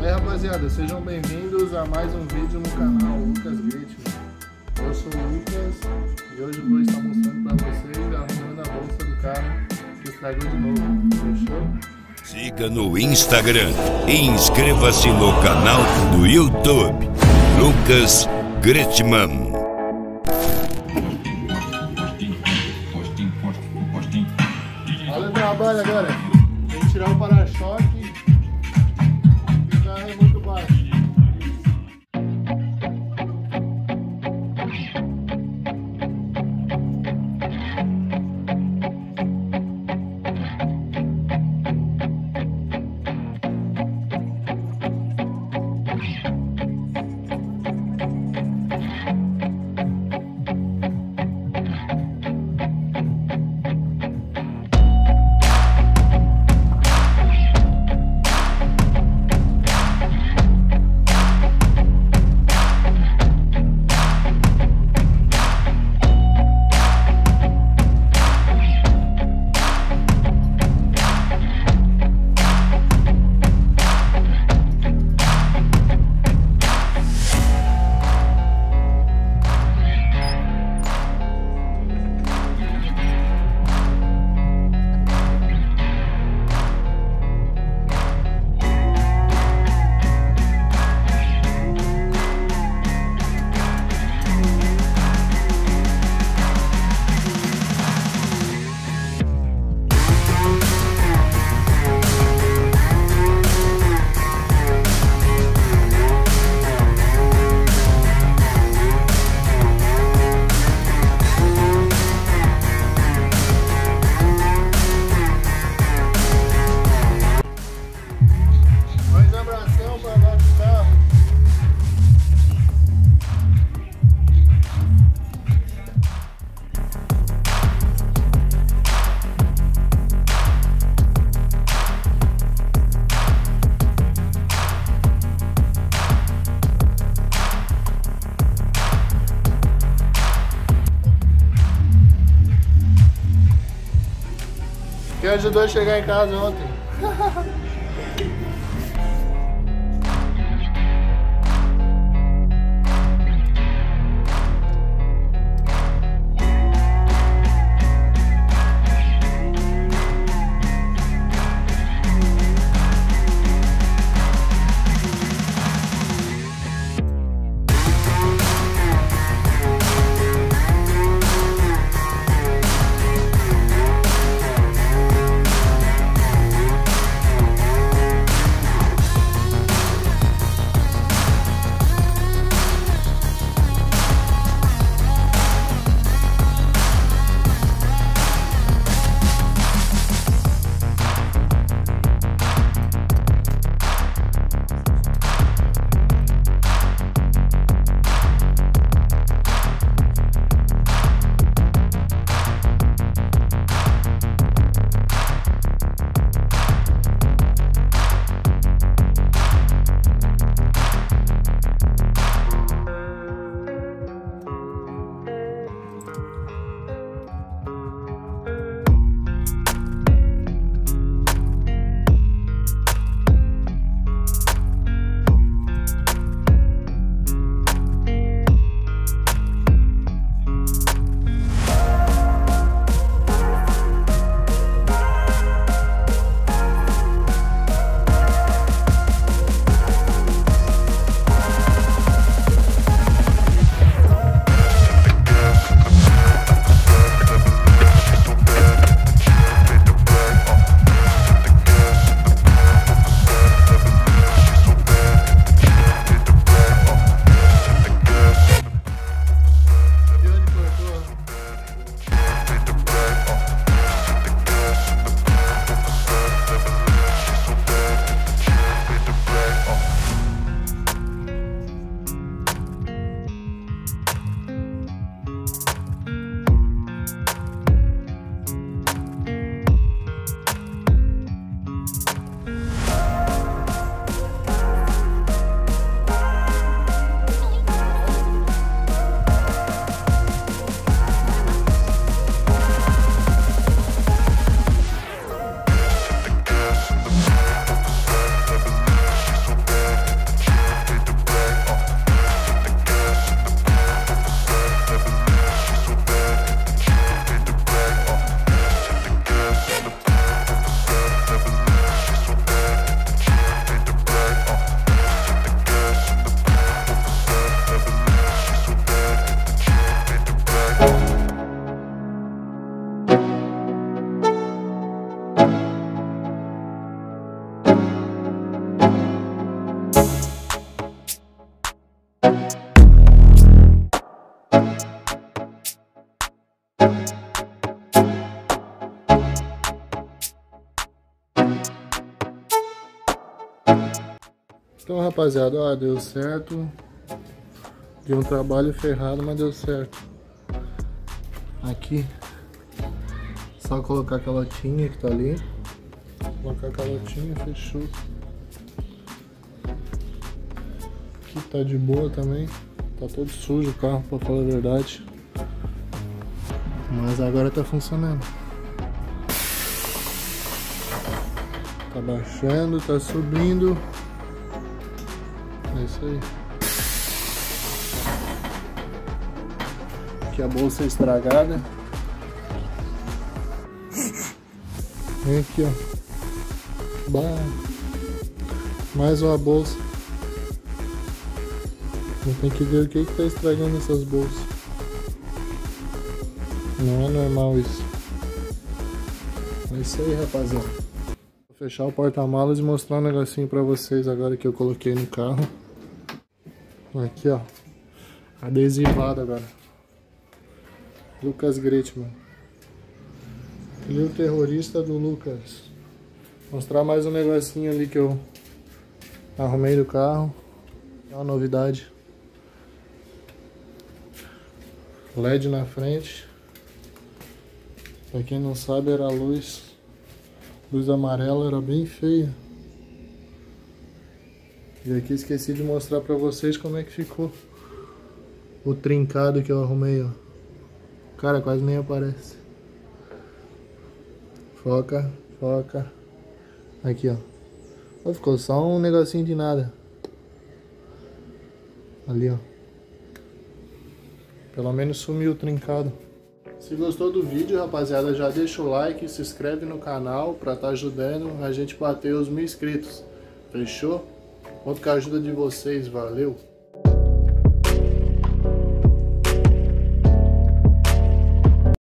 aí, rapaziada, sejam bem-vindos a mais um vídeo no canal Lucas Gretman. Eu sou o Lucas e hoje vou estar mostrando para vocês arrumando a bolsa do cara que estragou de novo, fechou? Siga no Instagram e inscreva-se no canal do YouTube Lucas Gretman. Olha o trabalho agora, tem que tirar o para-choque. É muito baixo. Quem ajudou a chegar em casa ontem? Então, rapaziada, ó, deu certo. Deu um trabalho ferrado, mas deu certo. Aqui, só colocar a calotinha que tá ali. Colocar a calotinha, fechou. Aqui tá de boa também. Tá todo sujo o carro, pra falar a verdade. Mas agora tá funcionando. Tá baixando, tá subindo. É isso aí. Aqui a bolsa estragada. Vem aqui, ó. Bah. Mais uma bolsa. Eu tenho que ver o que tá estragando essas bolsas. Não é normal isso. É isso aí, rapaziada. Vou fechar o porta-malas e mostrar um negocinho pra vocês agora que eu coloquei no carro. Aqui, ó. Adesivado agora. Lucas Gretman. Ele é o terrorista do Lucas. Mostrar mais um negocinho ali que eu arrumei do carro. É uma novidade. LED na frente. Pra quem não sabe, era a luz amarela, era bem feia. E aqui esqueci de mostrar pra vocês como é que ficou o trincado que eu arrumei, ó. Cara, quase nem aparece. Foca, foca. Aqui, ó. Ó, ficou só um negocinho de nada. Ali, ó. Pelo menos sumiu o trincado. Se gostou do vídeo, rapaziada, já deixa o like, se inscreve no canal pra estar ajudando a gente bater os 1000 inscritos. Fechou? Conto com a ajuda de vocês, valeu!